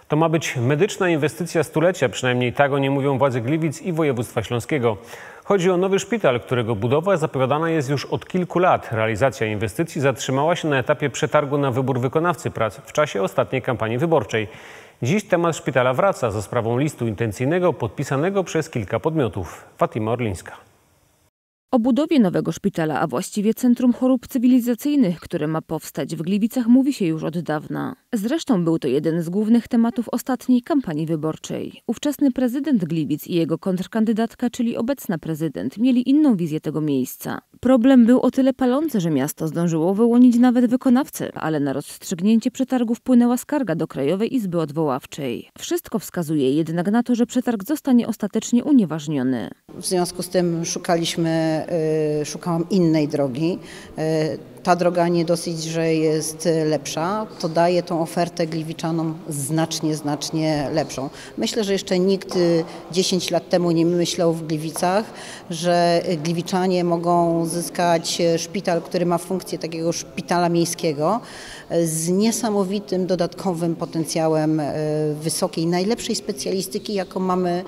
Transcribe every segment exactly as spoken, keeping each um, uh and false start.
To ma być medyczna inwestycja stulecia, przynajmniej tak o niej mówią władze Gliwic i województwa śląskiego. Chodzi o nowy szpital, którego budowa zapowiadana jest już od kilku lat. Realizacja inwestycji zatrzymała się na etapie przetargu na wybór wykonawcy prac w czasie ostatniej kampanii wyborczej. Dziś temat szpitala wraca za sprawą listu intencyjnego podpisanego przez kilka podmiotów. Fatima Orlińska. O budowie nowego szpitala, a właściwie Centrum Chorób Cywilizacyjnych, które ma powstać w Gliwicach, mówi się już od dawna. Zresztą był to jeden z głównych tematów ostatniej kampanii wyborczej. Ówczesny prezydent Gliwic i jego kontrkandydatka, czyli obecna prezydent, mieli inną wizję tego miejsca. Problem był o tyle palący, że miasto zdążyło wyłonić nawet wykonawcę, ale na rozstrzygnięcie przetargu wpłynęła skarga do Krajowej Izby Odwoławczej. Wszystko wskazuje jednak na to, że przetarg zostanie ostatecznie unieważniony. W związku z tym szukaliśmy Szukałam innej drogi. Ta droga nie dosyć, że jest lepsza, to daje tą ofertę gliwiczanom znacznie, znacznie lepszą. Myślę, że jeszcze nikt dziesięć lat temu nie myślał w Gliwicach, że gliwiczanie mogą zyskać szpital, który ma funkcję takiego szpitala miejskiego z niesamowitym dodatkowym potencjałem wysokiej, najlepszej specjalistyki, jaką mamy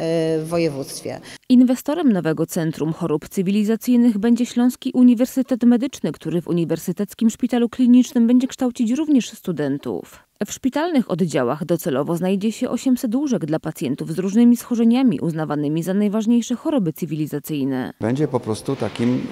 w województwie. Inwestorem nowego Centrum Chorób Cywilizacyjnych będzie Śląski Uniwersytet Medyczny, który w Uniwersyteckim Szpitalu Klinicznym będzie kształcić również studentów. W szpitalnych oddziałach docelowo znajdzie się osiemset łóżek dla pacjentów z różnymi schorzeniami uznawanymi za najważniejsze choroby cywilizacyjne. Będzie po prostu takim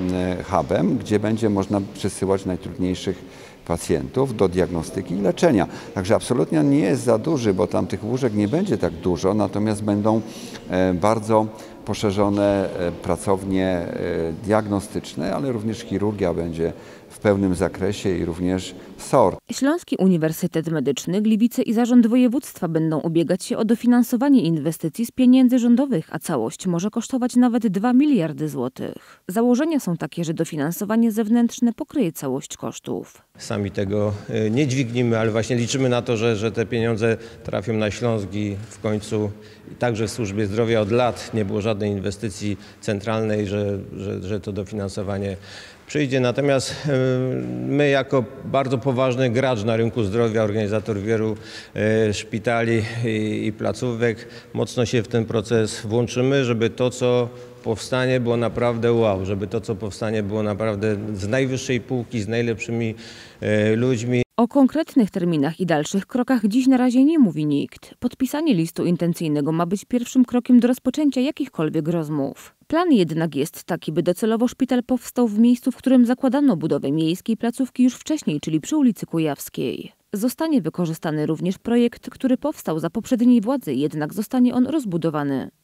hubem, gdzie będzie można przesyłać najtrudniejszych pacjentów do diagnostyki i leczenia. Także absolutnie nie jest za duży, bo tam tych łóżek nie będzie tak dużo, natomiast będą bardzo poszerzone pracownie diagnostyczne, ale również chirurgia będzie w pełnym zakresie i również S O R. Śląski Uniwersytet Medyczny, Gliwice i Zarząd Województwa będą ubiegać się o dofinansowanie inwestycji z pieniędzy rządowych, a całość może kosztować nawet dwa miliardy złotych. Założenia są takie, że dofinansowanie zewnętrzne pokryje całość kosztów. Sami tego nie dźwignimy, ale właśnie liczymy na to, że, że te pieniądze trafią na Śląsk i w końcu także w służbie zdrowia od lat nie było żadnej inwestycji centralnej, że, że, że to dofinansowanie przyjdzie. Natomiast my jako bardzo poważny gracz na rynku zdrowia, organizator wielu szpitali i, i placówek, mocno się w ten proces włączymy, żeby to, co powstanie, było naprawdę wow, żeby to, co powstanie, było naprawdę z najwyższej półki, z najlepszymi ludźmi. O konkretnych terminach i dalszych krokach dziś na razie nie mówi nikt. Podpisanie listu intencyjnego ma być pierwszym krokiem do rozpoczęcia jakichkolwiek rozmów. Plan jednak jest taki, by docelowo szpital powstał w miejscu, w którym zakładano budowę miejskiej placówki już wcześniej, czyli przy ulicy Kujawskiej. Zostanie wykorzystany również projekt, który powstał za poprzedniej władzy, jednak zostanie on rozbudowany.